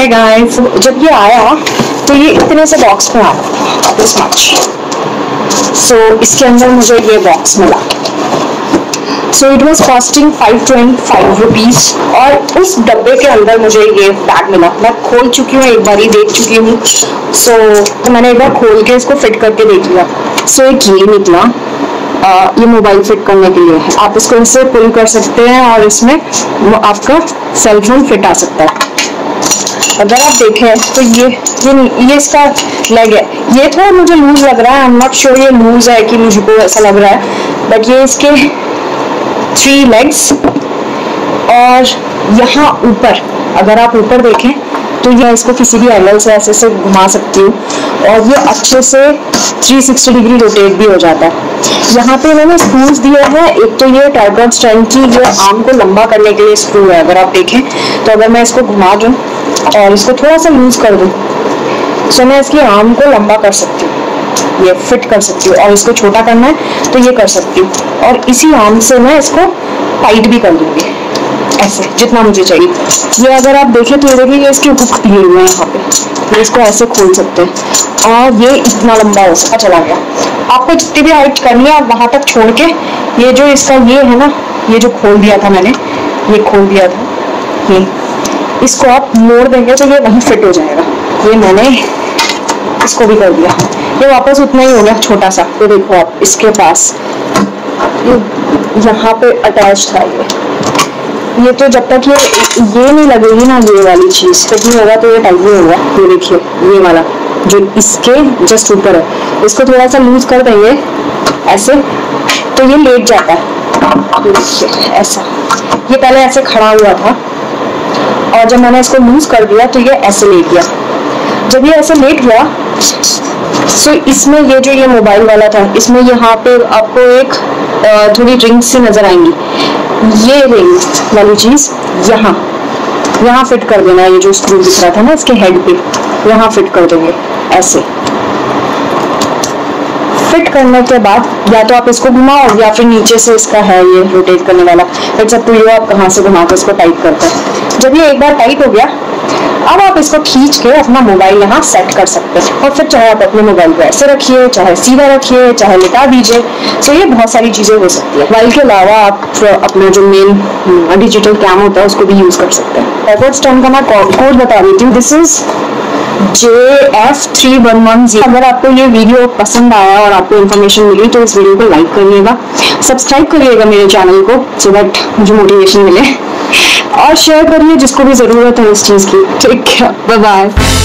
Hey guys, जब ये आया तो ये इतने से बॉक्स में आया दिस मच। सो इसके अंदर मुझे ये बॉक्स मिला। So it was costing 525 rupees और उस डब्बे के अंदर मुझे ये बैग मिला। मैं खोल चुकी हूँ, एक बार ही देख चुकी हूँ। तो मैंने एक बार खोल के इसको फिट करके देख लिया। सो एक ये निकला, ये मोबाइल फिट करने के लिए है। आप इसको इससे पुल कर सकते हैं और इसमें आपका सेल फोन फिट आ सकता है। अगर आप देखें तो ये इसका लेग है। ये थोड़ा मुझे लूज लग रहा है, आई एम नॉट श्योर ये लूज है कि मुझको ऐसा लग रहा है, बट ये इसके 3 लेग्स और यहाँ ऊपर अगर आप ऊपर देखें तो ये इसको किसी भी एंगल से ऐसे घुमा सकती हूँ और ये अच्छे से 360 डिग्री रोटेट भी हो जाता है। यहाँ पे मैंने स्क्रूज दिए हैं। एक तो ये ट्राइपॉड स्टैंड की ये आर्म को लंबा करने के लिए स्क्रू है। अगर आप देखें तो अगर मैं इसको घुमा दूँ और इसको थोड़ा सा लूज कर दूँ तो मैं इसकी आर्म को लंबा कर सकती हूँ, ये फिट कर सकती हूँ। और इसको छोटा करना है तो ये कर सकती हूँ और इसी आर्म से मैं इसको टाइट भी कर दूंगी ऐसे जितना मुझे चाहिए। ये अगर आप देखें तो ये देखिए ये इसके हुक दिए हुए हैं यहाँ पे, तो इसको ऐसे खोल सकते हैं और ये इतना लंबा हो सकता चला गया। आपको जितनी भी हाइट करनी है आप वहां तक छोड़ के ये जो इसका ये है ना, ये जो खोल दिया था मैंने, ये खोल दिया था, ये इसको आप मोड़ देंगे तो ये वहीं फिट हो जाएगा। ये मैंने इसको भी कर दिया, ये वापस उतना ही हो गया छोटा सा। ये देखो आप इसके पास यहाँ पे अटैच था ये तो जब तक ये नहीं लगेगी ना, ये वाली चीज तक नहीं होगा तो ये टाइट नहीं होगा। ये देखिए ये वाला जो इसके जस्ट ऊपर है, इसको थोड़ा सा लूज कर देंगे ऐसे तो ये लेट जाता है। ये देखिए ऐसा, ये पहले ऐसे खड़ा हुआ था और जब मैंने इसको लूज कर दिया तो ये ऐसे लेट गया। जब ये ऐसे लेट गया सो इसमें ये जो ये मोबाइल वाला था, इसमें यहाँ पे आपको एक थोड़ी रिंग सी नजर आएंगी। ये रिंग वाली चीज यहाँ फिट कर देना। ये जो स्क्रू दिख रहा था ना इसके हेड पे, यहाँ फिट कर देंगे ऐसे। फिट करने के बाद या तो आप इसको घुमाओ या फिर नीचे से इसका है ये रोटेट करने वाला, इट्स अप टू यू आप कहाँ से घुमा के इसको टाइट करते हैं। जब ये एक बार टाइट हो गया अब आप इसको खींच के अपना मोबाइल यहाँ सेट कर सकते हैं और फिर चाहे आप अपने मोबाइल को ऐसे रखिए, चाहे सीधा रखिए, चाहे लिटा दीजिए। तो ये बहुत सारी चीजें हो सकती है। मोबाइल के अलावा आप अपना जो मेन डिजिटल कैम होता है उसको भी यूज कर सकते हैं। ट्राइपॉड स्टैंड का मैं कोड बता देती हूँ, दिस इज JF3110। अगर आपको ये वीडियो पसंद आया और आपको इन्फॉर्मेशन मिली तो इस वीडियो को लाइक करिएगा, सब्सक्राइब करिएगा मेरे चैनल को सो दैट मुझे मोटिवेशन मिले, और शेयर करिए जिसको भी जरूरत है इस चीज की। ठीक है, बाय बाय।